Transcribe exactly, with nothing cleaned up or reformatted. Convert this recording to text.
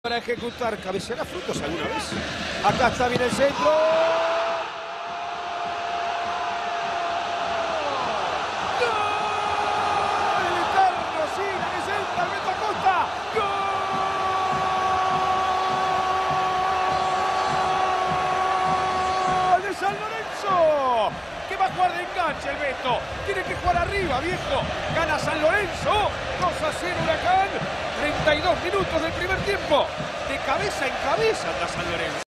Para ejecutar, cabeceará Frutos alguna vez. Acá está bien el centro. ¡Gol! Carlos Sila de centro, Alberto Acosta. ¡Gol de San Lorenzo! Que va a jugar de enganche el Beto. Tiene que jugar arriba, viejo. Gana San Lorenzo. dos a cero Huracán. treinta y dos minutos del primer tiempo. De cabeza en cabeza anda San Lorenzo.